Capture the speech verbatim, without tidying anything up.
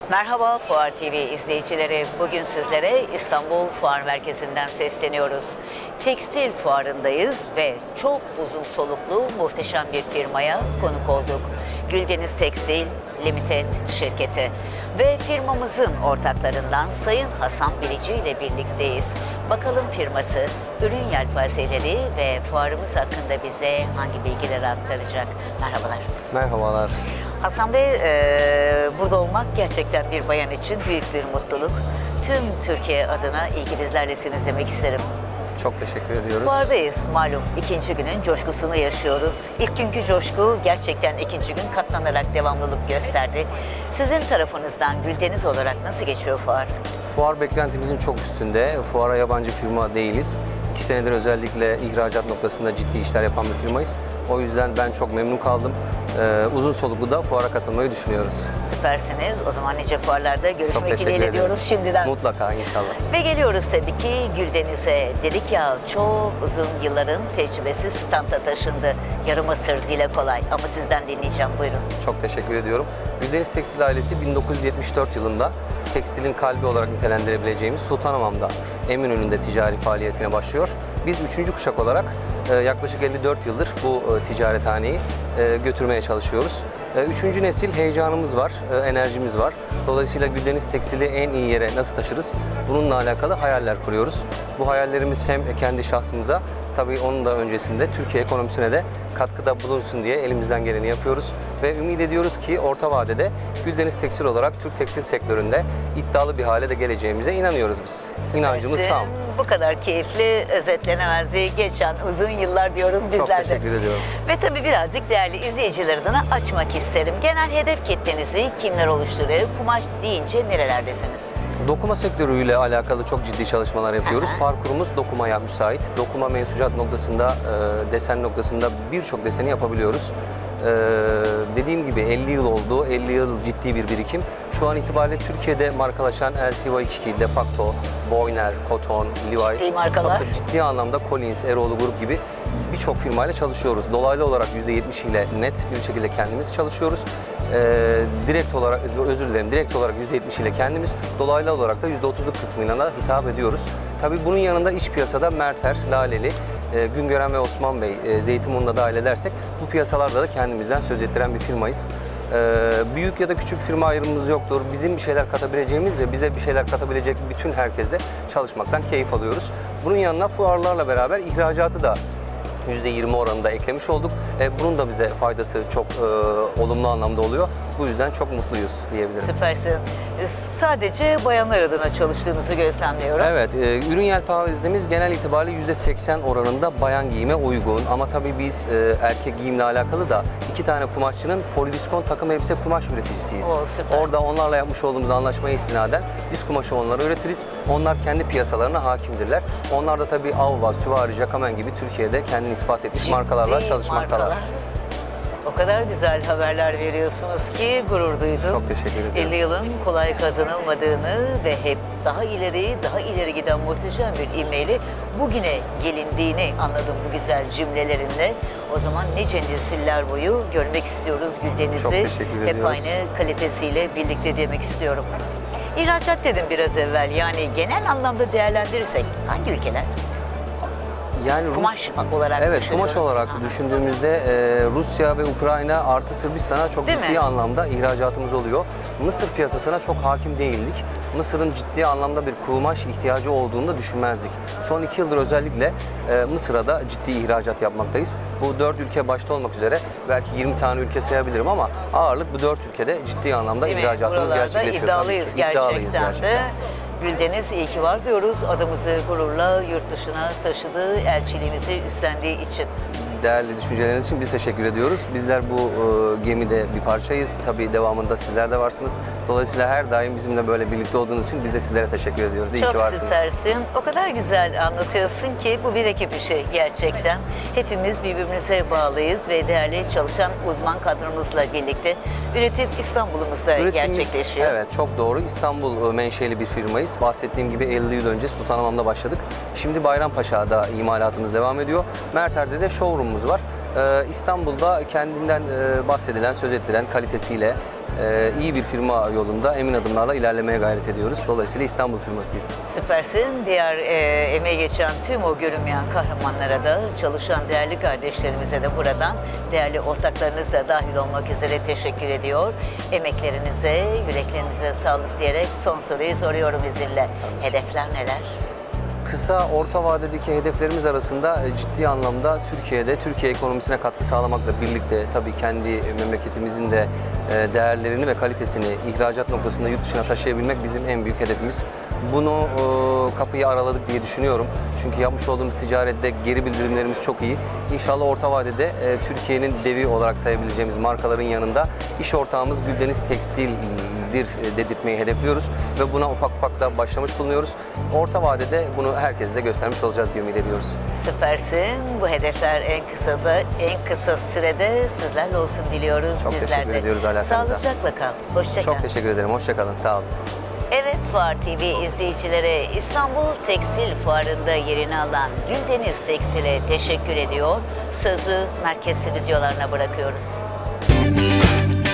Merhaba Fuar T V izleyicileri. Bugün sizlere İstanbul Fuar Merkezi'nden sesleniyoruz. Tekstil fuarındayız ve çok uzun soluklu muhteşem bir firmaya konuk olduk. Güldeniz Tekstil Limited şirketi ve firmamızın ortaklarından Sayın Hasan Bilici ile birlikteyiz. Bakalım firması ürün yelpazeleri ve fuarımız hakkında bize hangi bilgileri aktaracak? Merhabalar. Merhabalar. Hasan Bey, e, burada olmak gerçekten bir bayan için büyük bir mutluluk. Tüm Türkiye adına iyi ki bizlerlesiniz demek isterim. Çok teşekkür ediyoruz. Fuardayız malum. İkinci günün coşkusunu yaşıyoruz. İlk günkü coşku gerçekten ikinci gün katlanarak devamlılık gösterdi. Sizin tarafınızdan Güldeniz olarak nasıl geçiyor fuar? Fuar beklentimizin çok üstünde. Fuara yabancı firma değiliz. İki senedir özellikle ihracat noktasında ciddi işler yapan bir firmayız. O yüzden ben çok memnun kaldım. Ee, uzun soluklu da fuara katılmayı düşünüyoruz. Süpersiniz. O zaman nice fuarlarda Çok görüşmek teşekkür dileğiyle ederim. diyoruz şimdiden. Mutlaka inşallah. Ve geliyoruz tabii ki Güldeniz'e. Dedik ya, çok uzun yılların tecrübesi standa taşındı. Yarım asır dile kolay ama sizden dinleyeceğim, buyurun. Çok teşekkür ediyorum. Güldeniz Tekstil ailesi bin dokuz yüz yetmiş dört yılında tekstilin kalbi olarak nitelendirebileceğimiz Sultanhamam'da Eminönü'nde ticari faaliyetine başlıyor. Biz üçüncü kuşak olarak e, yaklaşık elli dört yıldır bu e, ticarethaneyi e, götürmeye çalışıyoruz. E, üçüncü nesil heyecanımız var, e, enerjimiz var. Dolayısıyla Güldeniz Tekstil'i en iyi yere nasıl taşırız? Bununla alakalı hayaller kuruyoruz. Bu hayallerimiz hem kendi şahsımıza, tabii onun da öncesinde Türkiye ekonomisine de katkıda bulunsun diye elimizden geleni yapıyoruz. Ve ümit ediyoruz ki orta vadede Güldeniz Tekstil olarak Türk tekstil sektöründe iddialı bir hale de geleceğimize inanıyoruz biz. İnancımız Süpersin. tam. Bu kadar keyifli özetlenemezdi. Geçen uzun yıllar diyoruz bizler Çok de. teşekkür ediyorum. Ve tabii birazcık değerli izleyiciler adına açmak isterim. Genel hedef kitlenizi kimler oluşturuyor? Kumaş deyince nerelerdesiniz? Dokuma sektörüyle alakalı çok ciddi çalışmalar yapıyoruz. Aha. Parkurumuz dokumaya müsait. Dokuma mensucat noktasında, e, desen noktasında birçok deseni yapabiliyoruz. E, dediğim gibi elli yıl oldu. elli yıl ciddi bir birikim. Şu an itibariyle Türkiye'de markalaşan L C Y iki iki, De Facto, Boyner, Koton, Levi, Ciddi markalar. tabii ciddi anlamda Collins, Eroğlu Grup gibi birçok firmayla çalışıyoruz. Dolaylı olarak yüzde yetmiş ile net bir şekilde kendimiz çalışıyoruz. Ee, direkt olarak, özür dilerim, direkt olarak yüzde yetmiş ile kendimiz, dolaylı olarak da yüzde otuzluk kısmıyla da hitap ediyoruz. Tabii bunun yanında iç piyasada Merter, Laleli, e, Güngören ve Osman Bey, e, Zeytinburnu'na dahil edersek bu piyasalarda da kendimizden söz ettiren bir firmayız. Ee, büyük ya da küçük firma ayrımımız yoktur. Bizim bir şeyler katabileceğimiz ve bize bir şeyler katabilecek bütün herkesle çalışmaktan keyif alıyoruz. Bunun yanına fuarlarla beraber ihracatı da yüzde yirmi oranında eklemiş olduk. E, bunun da bize faydası çok e, olumlu anlamda oluyor. Bu yüzden çok mutluyuz diyebilirim. Süpersin. E, Sadece bayanlar adına çalıştığınızı gözlemliyorum. Evet, e, ürün yelpazemiz genel itibariyle yüzde seksen oranında bayan giyime uygun. Ama tabii biz e, erkek giyimle alakalı da iki tane kumaşçının poliviskon takım elbise kumaş üreticisiyiz. Oo, süper. Orada onlarla yapmış olduğumuz anlaşmaya istinaden biz kumaşı onlara üretiriz. Onlar kendi piyasalarına hakimdirler. Onlar da tabii Avva, Süvari, Jacquemin gibi Türkiye'de kendini ispat etmiş Ciddi markalarla çalışmaktalar. markalar. O kadar güzel haberler veriyorsunuz ki gurur duydum. Çok teşekkür ediyoruz. elli yılın kolay kazanılmadığını ve hep daha ileri, daha ileri giden muhteşem bir ivmeyle bugüne gelindiğini anladım bu güzel cümlelerinle. O zaman nice nesiller boyu görmek istiyoruz Güldeniz'i. Çok teşekkür Hep ediyoruz. aynı kalitesiyle birlikte demek istiyorum. İhracat dedim biraz evvel, yani genel anlamda değerlendirirsek hangi ülkeler? Yani Kumaş olarak evet, düşünüyoruz. kumaş olarak Ha. düşündüğümüzde e, Rusya ve Ukrayna artı Sırbistan'a çok Değil ciddi mi? anlamda ihracatımız oluyor. Mısır piyasasına çok hakim değildik. Mısır'ın ciddi anlamda bir kumaş ihtiyacı olduğunu da düşünmezdik. Son iki yıldır özellikle e, Mısır'a da ciddi ihracat yapmaktayız. Bu dört ülke başta olmak üzere belki yirmi tane ülke sayabilirim ama ağırlık bu dört ülkede ciddi anlamda Değil mi? ihracatımız Buralarda gerçekleşiyor. iddialıyız Tabii ki. gerçekten, İddialıyız gerçekten. de. Güldeniz iyi ki var diyoruz. Adımızı gururla yurt dışına taşıdığı, elçiliğimizi üstlendiği için. Değerli düşünceleriniz için biz teşekkür ediyoruz. Bizler bu e, gemide bir parçayız. Tabii devamında sizler de varsınız. Dolayısıyla her daim bizimle böyle birlikte olduğunuz için biz de sizlere teşekkür ediyoruz. İyi Çok ki varsınız. süpersin. O kadar güzel anlatıyorsun ki bu bir ekip işi gerçekten. Hepimiz birbirimize bağlıyız ve değerli çalışan uzman kadromuzla birlikte üretim İstanbul'umuzda Üretimimiz, gerçekleşiyor. evet, çok doğru. İstanbul e, menşeli bir firmayız. Bahsettiğim gibi elli yıl önce Sultanhamam'da başladık. Şimdi Bayrampaşa'da imalatımız devam ediyor. Merter'de de showroom'umuz var. Ee, İstanbul'da kendinden e, bahsedilen, söz ettiren kalitesiyle, e, iyi bir firma yolunda emin adımlarla ilerlemeye gayret ediyoruz. Dolayısıyla İstanbul firmasıyız. Süpersin. Diğer e, emeği geçen tüm o görünmeyen kahramanlara da, çalışan değerli kardeşlerimize de buradan, değerli ortaklarınız da dahil olmak üzere teşekkür ediyor. Emeklerinize, yüreklerinize sağlık diyerek son soruyu soruyorum izninle. Hedefler neler? Kısa, orta vadedeki hedeflerimiz arasında e, ciddi anlamda Türkiye'de, Türkiye ekonomisine katkı salamakla birlikte tabii kendi memleketimizin de e, değerlerini ve kalitesini ihracat noktasında yurt dışına taşıyabilmek bizim en büyük hedefimiz. Bunu e, kapıyı araladık diye düşünüyorum. Çünkü yapmış olduğumuz ticarette geri bildirimlerimiz çok iyi. İnşallah orta vadede e, Türkiye'nin devi olarak sayabileceğimiz markaların yanında iş ortağımız Güldeniz Tekstil'dir e, dedirtmeyi hedefliyoruz ve buna ufak ufak da başlamış bulunuyoruz. Orta vadede bunu herkese de göstermiş olacağız diye ümit ediyoruz. Süpersin. Bu hedefler en kısa da en kısa sürede sizlerle olsun diliyoruz. Çok Bizler teşekkür de. ediyoruz alakanıza. Sağlıcakla kal. Hoşça kal. Çok teşekkür ederim. Hoşça kalın. Sağ olun. Evet, Fuar T V izleyicilere İstanbul Tekstil Fuarı'nda yerini alan Güldeniz Tekstil'e teşekkür ediyor. Sözü merkez stüdyolarına bırakıyoruz.